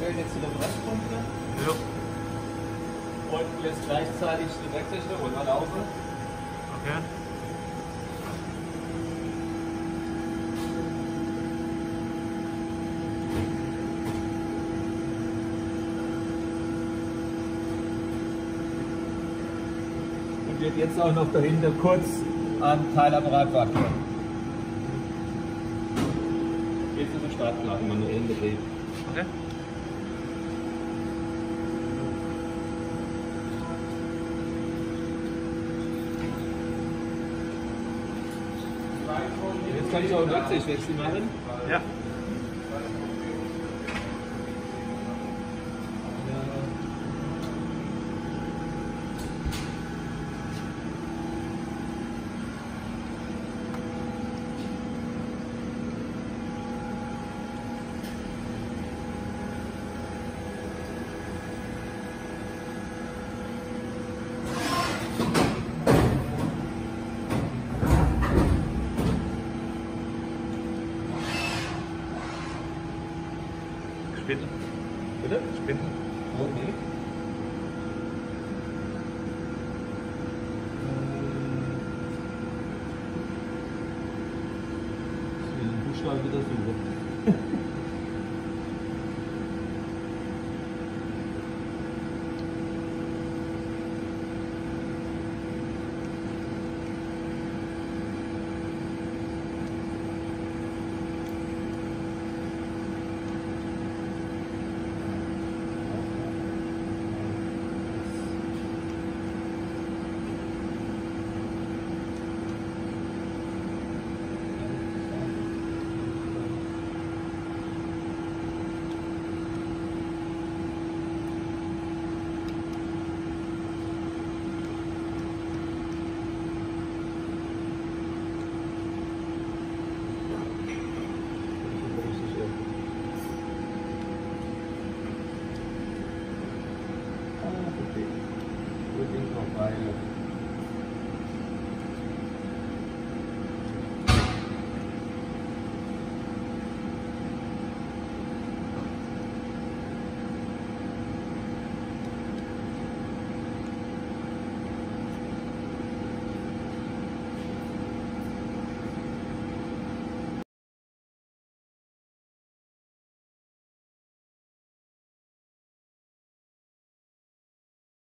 stellen jetzt die Bremspumpe. Ja. Und lässt gleichzeitig die Wechselstelle runterlaufen. Okay. Und wird jetzt auch noch dahinter kurz am Teilapparat wackeln. Jetzt ist der Startplatten manuell gedreht. Okay. Jetzt kann ich auch einen Werkzeugwechsel machen. Ja. Spinnen. Bitte? Spinnen. Okay. Den Buchstaben wieder suchen. Gut, noch rein.